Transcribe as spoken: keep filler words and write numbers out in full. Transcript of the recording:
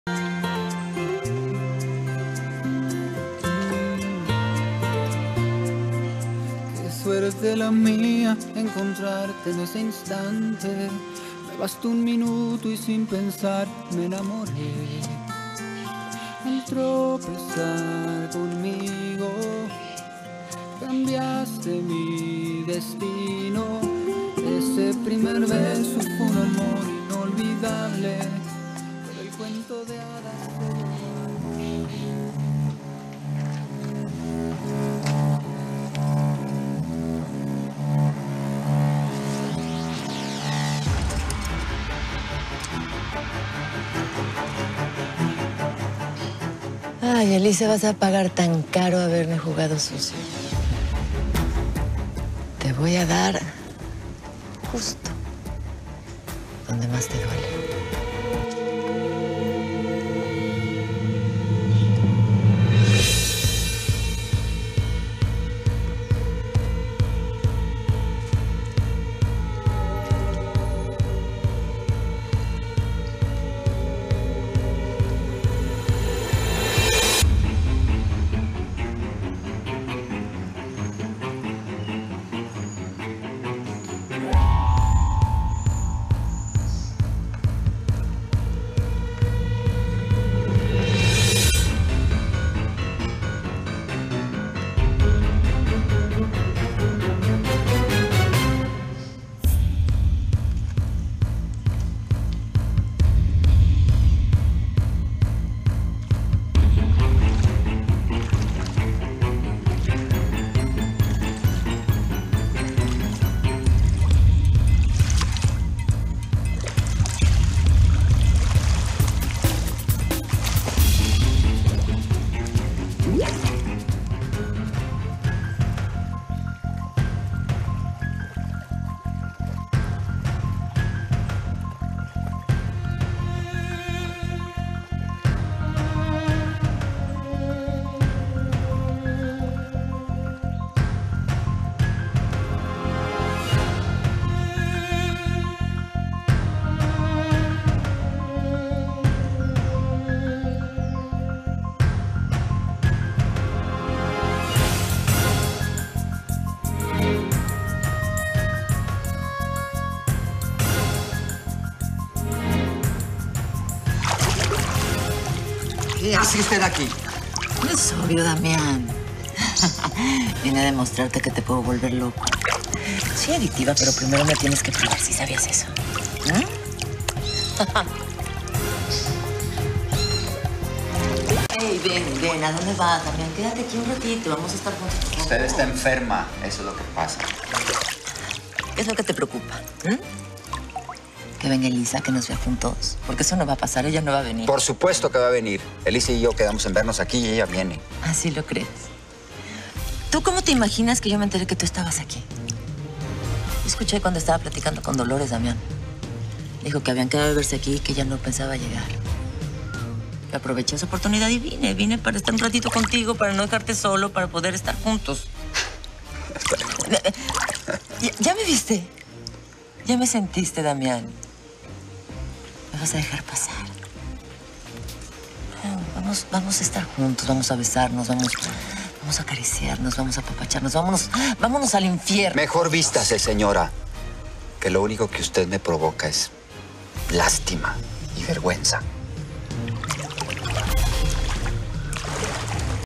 Suerte la mía encontrarte en ese instante. Me bastó un minuto y sin pensar me enamoré. Al tropezar conmigo cambiaste mi destino. Ese primer beso fue un amor inolvidable, pero el cuento de hadas se... Ay, Elisa, vas a pagar tan caro haberme jugado sucio. Te voy a dar justo donde más te duele. ¿Qué hace usted aquí? Es obvio, Damián. Vine a demostrarte que te puedo volver loco. Soy adictiva, pero primero me tienes que probar si sabías eso. ¿Mm? Hey, ven, ven. ¿A dónde vas, Damián? Quédate aquí un ratito. Vamos a estar juntos. Usted está enferma. Eso es lo que pasa. ¿Qué es lo que te preocupa? ¿Mm? Que venga Elisa, que nos vea juntos. Porque eso no va a pasar, ella no va a venir. Por supuesto que va a venir. Elisa y yo quedamos en vernos aquí y ella viene. ¿Así lo crees? ¿Tú cómo te imaginas que yo me enteré que tú estabas aquí? Escuché cuando estaba platicando con Dolores, Damián. Dijo que habían quedado de verse aquí y que ella no pensaba llegar. Yo aproveché esa oportunidad y vine. Vine para estar un ratito contigo, para no dejarte solo, para poder estar juntos. ¿Ya, ya me viste? ¿Ya me sentiste, Damián? ¿Me vas a dejar pasar? Vamos, vamos a estar juntos, vamos a besarnos, vamos, vamos a acariciarnos, vamos a apapacharnos, vámonos, vámonos al infierno. Mejor vístase, señora, que lo único que usted me provoca es lástima y vergüenza.